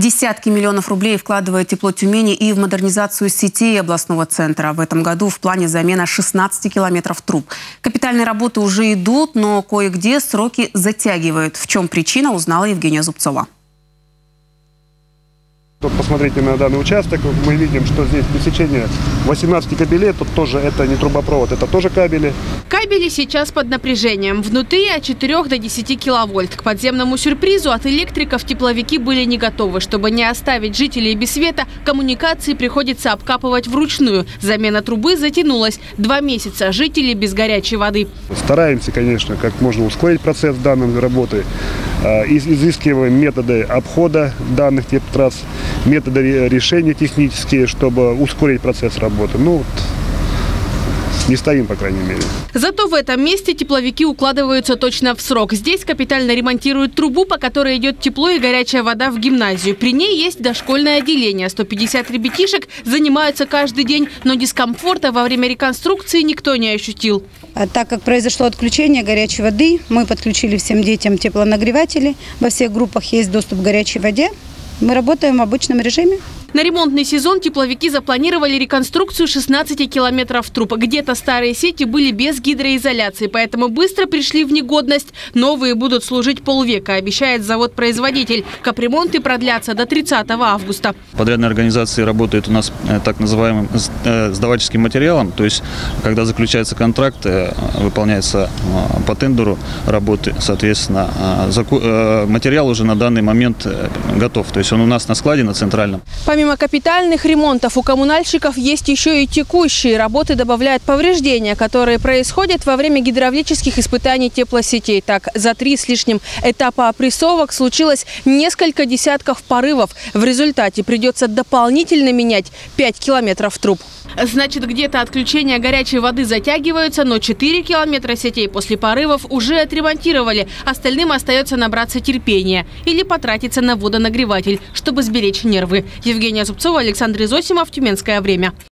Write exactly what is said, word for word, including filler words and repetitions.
Десятки миллионов рублей вкладывает Тепло Тюмени и в модернизацию сетей областного центра. В этом году в плане замена шестнадцати километров труб. Капитальные работы уже идут, но кое-где сроки затягивают. В чем причина, узнала Евгения Зубцова. Посмотрите на данный участок, мы видим, что здесь пересечение восемнадцати кабелей, тут тоже это не трубопровод, это тоже кабели. Кабели сейчас под напряжением. Внутри от четырёх до десяти киловольт. К подземному сюрпризу от электриков тепловики были не готовы. Чтобы не оставить жителей без света, коммуникации приходится обкапывать вручную. Замена трубы затянулась. Два месяца жители без горячей воды. Стараемся, конечно, как можно ускорить процесс данной работы. Изыскиваем методы обхода данных теплотрасс, методы решения технические, чтобы ускорить процесс работы. Ну, вот, не стоим, по крайней мере. Зато в этом месте тепловики укладываются точно в срок. Здесь капитально ремонтируют трубу, по которой идет тепло и горячая вода в гимназию. При ней есть дошкольное отделение. сто пятьдесят ребятишек занимаются каждый день, но дискомфорта во время реконструкции никто не ощутил. А так как произошло отключение горячей воды, мы подключили всем детям теплонагреватели. Во всех группах есть доступ к горячей воде. Мы работаем в обычном режиме. На ремонтный сезон тепловики запланировали реконструкцию шестнадцати километров труб. Где-то старые сети были без гидроизоляции, поэтому быстро пришли в негодность. Новые будут служить полвека, обещает завод-производитель. Капремонты продлятся до тридцатого августа. Подрядная организация работает у нас так называемым сдавательским материалом. То есть, когда заключается контракт, выполняется по тендеру работы, соответственно, материал уже на данный момент готов. То есть он у нас на складе, на центральном. Помимо капитальных ремонтов у коммунальщиков есть еще и текущие. Работы добавляют повреждения, которые происходят во время гидравлических испытаний теплосетей. Так, за три с лишним этапа опрессовок случилось несколько десятков порывов. В результате придется дополнительно менять пять километров труб. Значит, где-то отключения горячей воды затягиваются, но четыре километра сетей после порывов уже отремонтировали. Остальным остается набраться терпения или потратиться на водонагреватель, чтобы сберечь нервы. Евгения Зубцова, Александр Изосимов, Тюменское время.